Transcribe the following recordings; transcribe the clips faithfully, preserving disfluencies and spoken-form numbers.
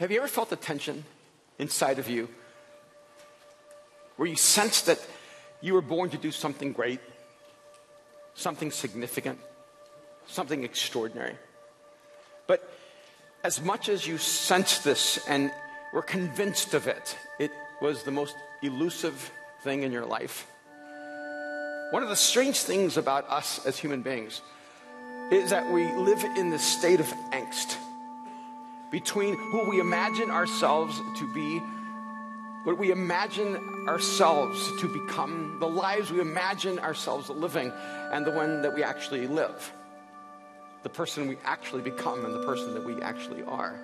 Have you ever felt the tension inside of you where you sense that you were born to do something great, something significant, something extraordinary? But as much as you sense this and were convinced of it, it was the most elusive thing in your life. One of the strange things about us as human beings is that we live in this state of angst between who we imagine ourselves to be, what we imagine ourselves to become, the lives we imagine ourselves living, and the one that we actually live, the person we actually become and the person that we actually are.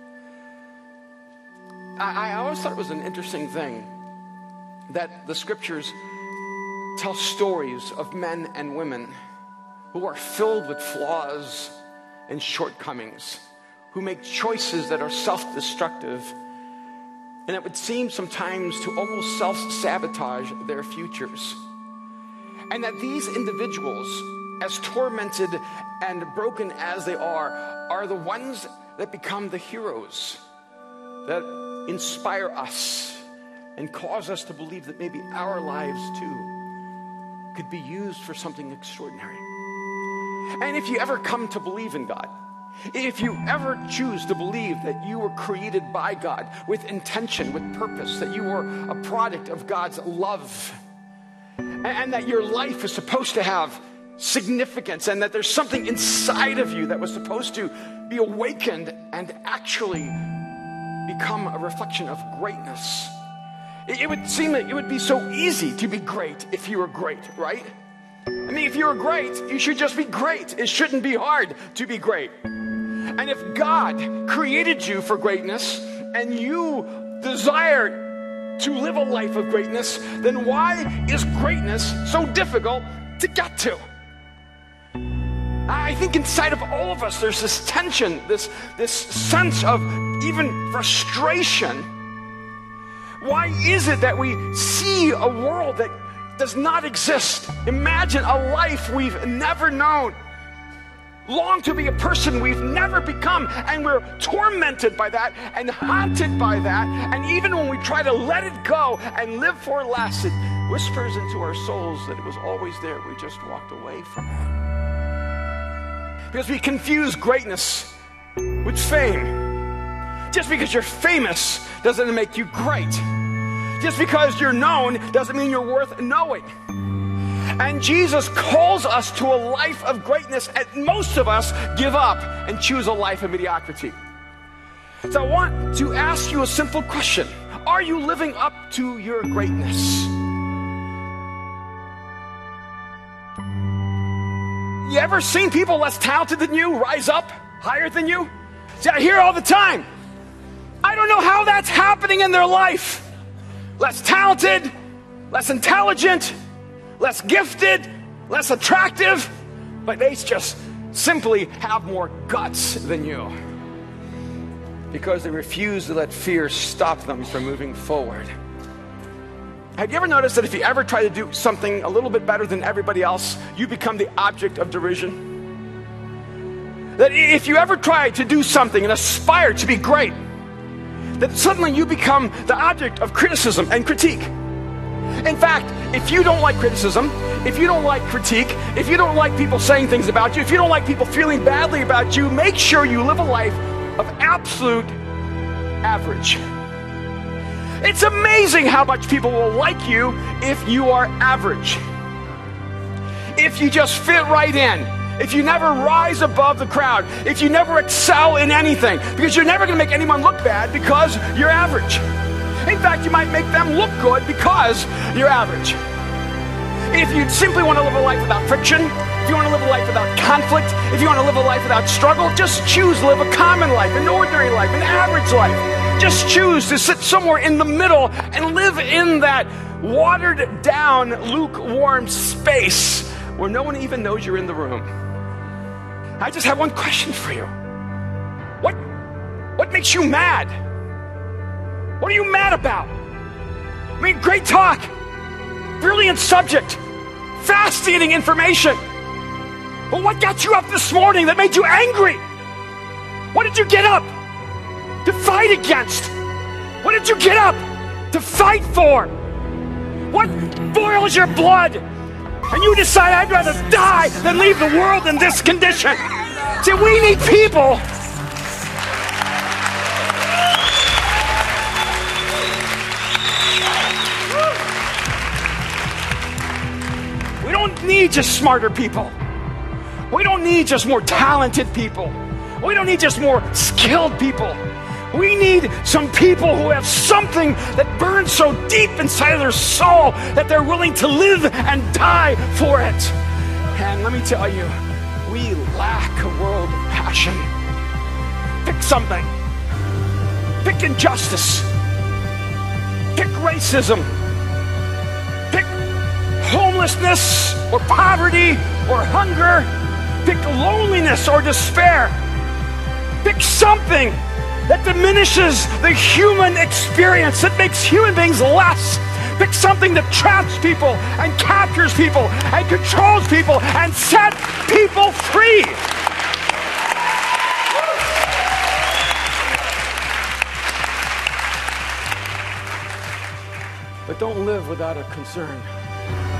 I, I always thought it was an interesting thing that the scriptures tell stories of men and women who are filled with flaws and shortcomings, who make choices that are self-destructive, and it would seem sometimes to almost self-sabotage their futures. And that these individuals, as tormented and broken as they are, are the ones that become the heroes that inspire us and cause us to believe that maybe our lives too could be used for something extraordinary. And if you ever come to believe in God, if you ever choose to believe that you were created by God with intention, with purpose, that you were a product of God's love, and that your life is supposed to have significance, and that there's something inside of you that was supposed to be awakened and actually become a reflection of greatness, it, it would seem that it would be so easy to be great if you were great, right? I mean, if you were great, you should just be great. It shouldn't be hard to be great. And if God created you for greatness and you desire to live a life of greatness, then why is greatness so difficult to get to? I think inside of all of us there's this tension, this, this sense of even frustration. Why is it that we see a world that does not exist? Imagine a life we've never known. Long to be a person we've never become, and we're tormented by that and haunted by that, and even when we try to let it go and live for less, it whispers into our souls that it was always there, we just walked away from it. Because we confuse greatness with fame. Just because you're famous doesn't make you great. Just because you're known doesn't mean you're worth knowing. And Jesus calls us to a life of greatness, and most of us give up and choose a life of mediocrity. So I want to ask you a simple question. Are you living up to your greatness? You ever seen people less talented than you rise up higher than you? See, I hear all the time. I don't know how that's happening in their life. Less talented, less intelligent, less gifted, less attractive, but they just simply have more guts than you because they refuse to let fear stop them from moving forward. Have you ever noticed that if you ever try to do something a little bit better than everybody else, you become the object of derision? That if you ever try to do something and aspire to be great, that suddenly you become the object of criticism and critique. In fact, if you don't like criticism, if you don't like critique, if you don't like people saying things about you, if you don't like people feeling badly about you, make sure you live a life of absolute average. It's amazing how much people will like you if you are average. If you just fit right in. If you never rise above the crowd, if you never excel in anything, because you're never going to make anyone look bad because you're average. In fact, you might make them look good because you're average. If you simply want to live a life without friction, if you want to live a life without conflict, if you want to live a life without struggle, just choose to live a common life, an ordinary life, an average life. Just choose to sit somewhere in the middle and live in that watered down, lukewarm space where no one even knows you're in the room. I just have one question for you. What, what makes you mad? What are you mad about? I mean, great talk, brilliant subject, fascinating information. But what got you up this morning that made you angry? What did you get up? to fight against? What did you get up to fight for? What boils your blood? And you decide, I'd rather die than leave the world in this condition. See, we need people we don't need just smarter people. We don't need just more talented people. We don't need just more skilled people. We need some people who have something that burns so deep inside of their soul that they're willing to live and die for it. And let me tell you, we lack a world of passion. Pick something. Pick injustice. Pick racism. Pick homelessness or poverty or hunger. Pick loneliness or despair. Pick something that diminishes the human experience, that makes human beings less. Pick something that traps people and captures people and controls people and sets people free. But don't live without a concern.